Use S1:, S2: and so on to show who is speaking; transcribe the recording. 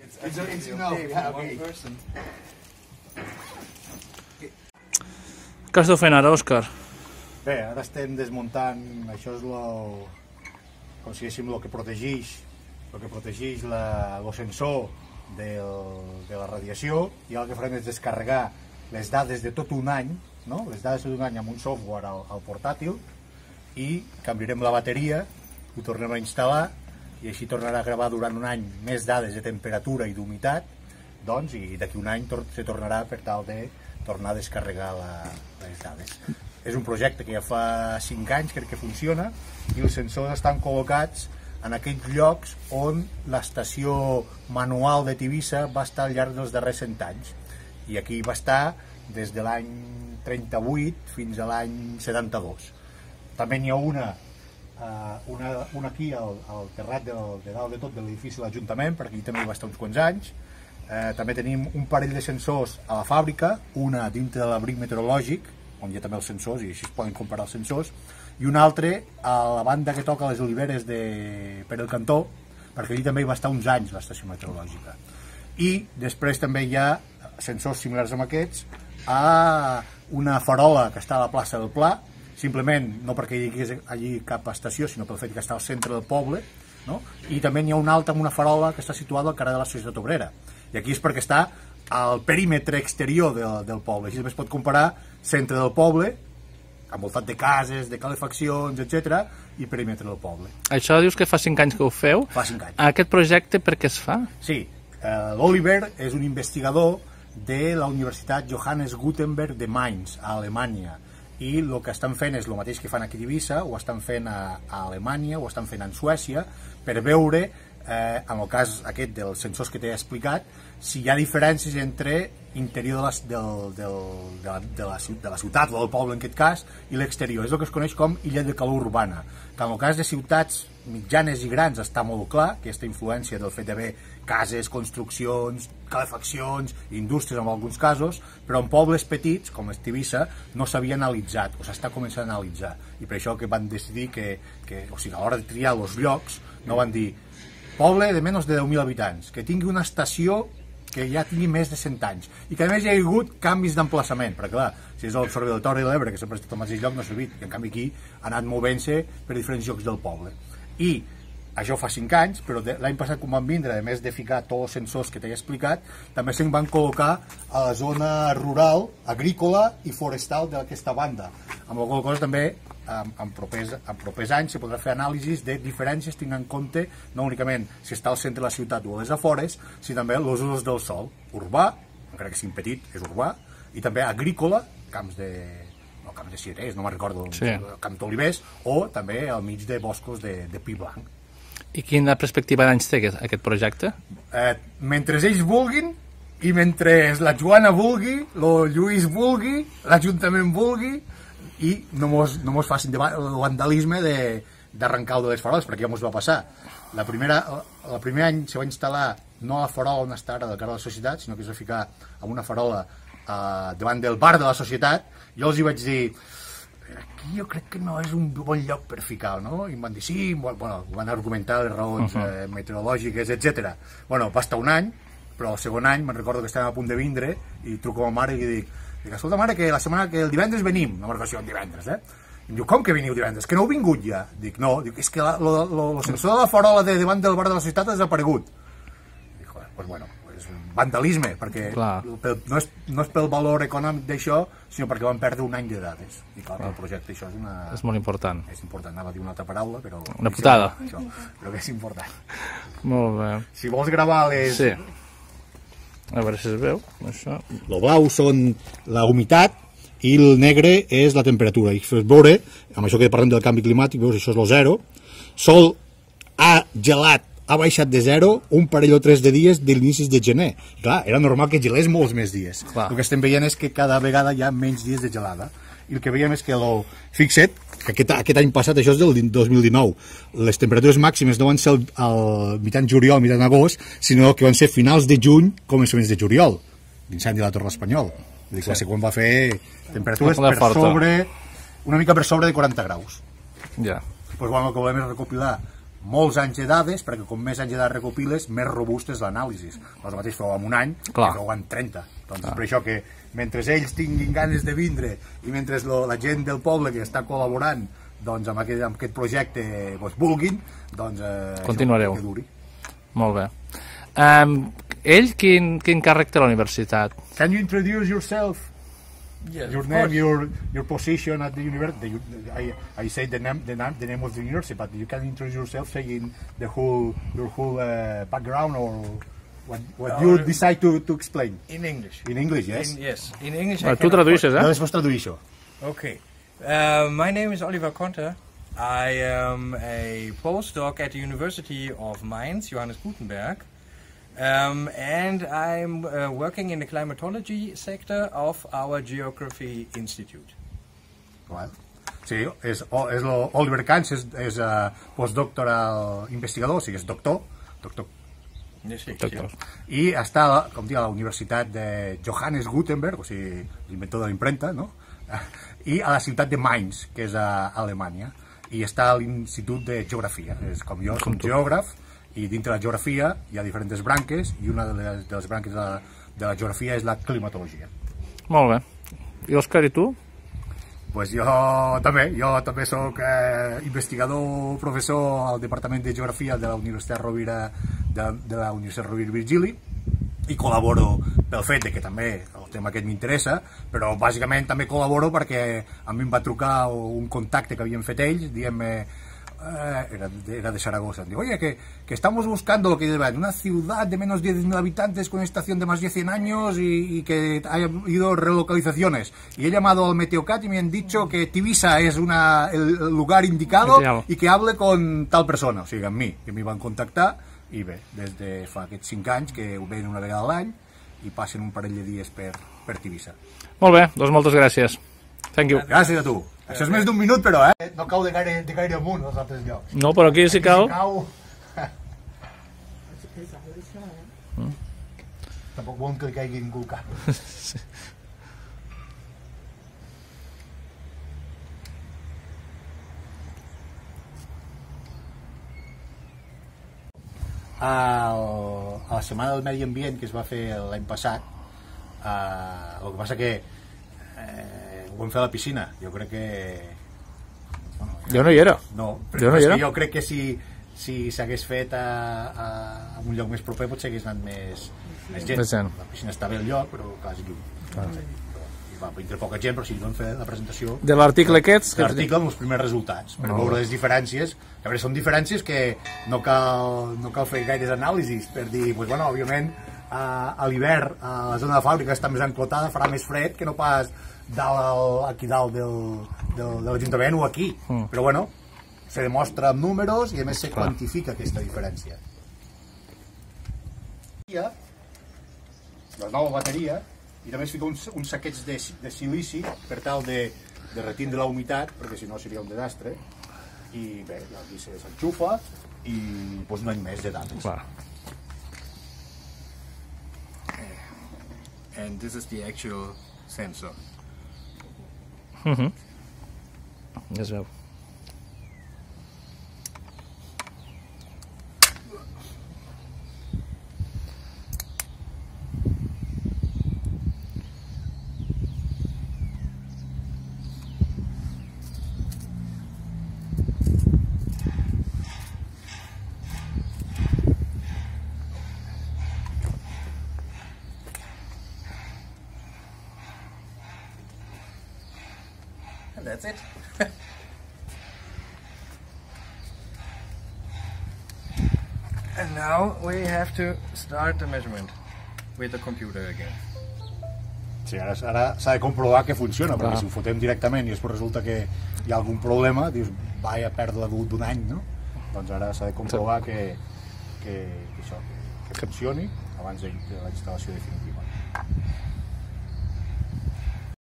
S1: Què esteu fent ara, Òscar?
S2: Bé, ara estem desmuntant, això és com si diguéssim el que protegeix el sensor de la radiació, i el que farem és descarregar les dades de tot un any, no? Les dades de tot un any amb un software al portàtil, i canviarem la bateria, ho tornem a instal·lar i així tornarà a gravar durant un any més dades de temperatura i d'humitat, doncs, i d'aquí un any se tornarà per tal de tornar a descarregar les dades. És un projecte que ja fa 5 anys crec que funciona, i els sensors estan col·locats en aquells llocs on l'estació manual de Tivissa va estar al llarg dels darrers 100 anys, i aquí va estar des de l'any 38 fins a l'any 72. També n'hi ha una aquí al terrat de dalt de tot de l'edifici de l'Ajuntament, perquè aquí també va estar uns quants anys. També tenim un parell de sensors a la fàbrica, una dintre de l'abric meteorològic, on hi ha també els sensors i així es poden comparar els sensors, i un altre a la banda que toca les oliveres per el cantó, perquè allí també hi va estar uns anys l'estació meteorològica. I després també hi ha sensors similars amb aquests a una farola que està a la plaça del Pla, simplement no perquè hi hagués allí cap estació, sinó pel fet que està al centre del poble, no? I també n'hi ha una altra amb una farola que està situada al carrer de la Societat Obrera, i aquí és perquè està al perímetre exterior del poble, així també es pot comparar centre del poble, envoltat de cases, de calefaccions, etc., i perímetre del poble.
S1: Això dius que fa 5 anys que ho feu?
S2: Fa 5 anys.
S1: Aquest projecte per què es fa?
S2: Sí, l'Oliver és un investigador de la Universitat Johannes Gutenberg de Mainz, a Alemanya, i el que estan fent és el mateix que fan aquí a Tivissa, ho estan fent a Alemanya, ho estan fent a Suècia, per veure, en el cas aquest dels sensors que t'he explicat, si hi ha diferències entre interior de la ciutat o del poble en aquest cas i l'exterior. És el que es coneix com illa de calor urbana, que en el cas de ciutats mitjanes i grans està molt clar aquesta influència del fet d'haver cases, construccions, calefaccions, indústries en alguns casos, però en pobles petits, com Tivissa, no s'havia analitzat, o s'està començant a analitzar, i per això que van decidir o sigui, a l'hora de triar els llocs, no van dir poble de menys de 10.000 habitants, que tingui una estació que ja tingui més de 100 anys, i que a més hi ha hagut canvis d'emplaçament, perquè clar, si és l'Observatori de l'Ebre, que sempre està al mateix lloc, no ha servit, i en canvi aquí ha anat movent-se per diferents llocs del poble. I això fa 5 anys, però l'any passat quan van vindre, a més de ficar tots els sensors que t'he explicat, també se'n van col·locar a la zona rural, agrícola i forestal d'aquesta banda, amb la qual cosa també en propers anys se podrà fer anàlisis de diferències tenint en compte no únicament si està al centre de la ciutat o a les afores, sinó també els usos del sòl urbà, encara que sigui petit, és urbà, i també agrícola, camps de cirers, no me'n recordo, camps d'olivers, o també al mig de boscos de pi blanc.
S1: I quina perspectiva d'anys té aquest projecte?
S2: Mentre ells vulguin i mentre la Joana vulgui, el Lluís vulgui, l'Ajuntament vulgui, i no mos facin el vandalisme d'arrencar de les faroles, perquè ja mos va passar. El primer any se va instal·lar no a la farola on està ara del carrer de la Societat, sinó que es va ficar amb una farola davant del bar de la Societat. Jo els hi vaig dir, aquí jo crec que no és un bon lloc per ficar, no? I em van dir, sí, bueno, van argumentar les raons meteorològiques, etc. Bueno, va estar un any, però el segon any me'n recordo que estàvem a punt de vindre i truco a ma mare i dic, escolta mare, que el divendres venim, no me'n recordo el divendres, em diu, com que veniu divendres? Que no heu vingut ja? Dic, no, és que el sensor de la farola de davant del bar de la Societat ha desaparegut. Dic, doncs bueno, és un vandalisme, perquè no és pel valor econòmic d'això, sinó perquè van perdre un any de dades. I clar, el projecte això
S1: és molt important.
S2: És important, anava a dir una altra paraula, però...
S1: Una putada.
S2: Però que és important.
S1: Molt bé.
S2: Si vols gravar les...
S1: Sí. A veure si es veu, això.
S2: El blau són la humitat i el negre és la temperatura. I fes veure, amb això que parlem del canvi climàtic, veus, això és el 0. Sol ha gelat, ha baixat de 0 un parell o 3 de dies de l'inici de gener. I clar, era normal que gelés molts més dies. El que estem veient és que cada vegada hi ha menys dies de gelada. I el que veiem és que fixa't, que aquest any passat, això és del 2019, les temperatures màximes no van ser al mitjan juliol, mitjan agost, sinó que van ser finals de juny, començaments de juliol, l'incendi de la Torre Espanyol. Va ser quan va fer temperatures una mica per sobre de 40 graus.
S1: Ja.
S2: Doncs el que volem és recopilar molts anys de dades, perquè com més anys de dades recopiles, més robust és l'anàlisi. El mateix feu en un any, que feu en 30. Doncs per això que mentre ells tinguin ganes de vindre i mentre la gent del poble que està col·laborant doncs, amb aquest projecte vulguin, doncs
S1: continuareu.
S2: Que duri.
S1: Molt bé. Ell quin càrrec té a la universitat?
S2: Can you introduce yourself?
S3: Yes,
S2: Your name, your position at the university. I say the name of the university, but you can introduce yourself saying your whole background or what you decide to explain.
S3: In English.
S2: In English, yes?
S3: Yes, in English.
S1: Tu tradueixes,
S2: Jo després tradueixo.
S3: Okay. My name is Oliver Conter. I am a postdoc at the University of Mainz, Johannes Gutenberg. And I'm working in the climatology sector of our Geography Institute.
S2: Sí, és Oliver Kans, és postdoctoral investigador, o sigui, és doctor.
S3: Sí.
S2: I està, com dic, a la Universitat de Johannes Gutenberg, o sigui, l'inventor de l'impremta, no? I a la ciutat de Mainz, que és a Alemanya, i està a l'Institut de Geografia. És com jo, som geògraf, i dintre de la geografia hi ha diferents branques, i una de les branques de la geografia és la climatologia.
S1: Molt bé. I Òscar, i tu?
S2: Pues jo també soc investigador, professor al Departament de Geografia de la Universitat Rovira Virgili, i col·laboro pel fet que també el tema aquest m'interessa, però bàsicament també col·laboro perquè a mi em va trucar un contacte que havien fet ells, dient-me, era de Zaragoza, digo, oye, que estamos buscando lo que es una ciudad de menos de 10.000 habitantes con estación de más de 100 años y que ha habido relocalizaciones, y he llamado al Meteocat y me han dicho que Tivissa es el lugar indicado y que hable con tal persona, o sigui, amb mi, que m'hi van contactar, i bé, des de fa aquests 5 anys que ho ven una vegada a l'any i passen un parell de dies per Tivissa.
S1: Molt bé, doncs moltes gràcies. Thank you.
S2: Gràcies a tu. Això és més d'un minut, però, no cau de gaire amunt als altres llocs.
S1: No, però aquí sí cau.
S2: Tampoc volen que li caigui ningú al cap.
S1: Sí.
S2: A la Setmana del Medi Ambient que es va fer l'any passat, el que passa que ho vam fer a la piscina. Jo crec que...
S1: Jo no hi era.
S2: No, però jo crec que si s'hagués fet a un lloc més proper potser hagués anat més gent. La piscina està bé al lloc, però quasi lluny. Va vindre poca gent, però sí, vam fer la presentació
S1: de l'article aquests,
S2: de l'article amb els primers resultats, per veure les diferències, que a veure, són diferències que no cal fer gaires anàlisis per dir, doncs, bueno, òbviament a l'hivern a la zona de fàbrica està més enclotada, farà més fred que no pas aquí dalt de l'Ajuntament o aquí, però bueno, se demostra amb números i a més se quantifica aquesta diferència. La nova bateria, i també es fica uns saquets de silici per tal de retindre la humitat, perquè si no seria un desastre, i bé, aquí s'enxufa i doncs no hi més de dades.
S3: And this is the actual sensor.
S1: Ja es veu.
S3: And that's it. And now we have to start the measurement with the computer again.
S2: Sí, ara s'ha de comprovar que funciona, perquè si ho fotem directament i després resulta que hi ha algun problema, dius, vaya pèrdua d'un any, no? Doncs ara s'ha de comprovar que això, que funcioni abans de la instal·lació definitiva.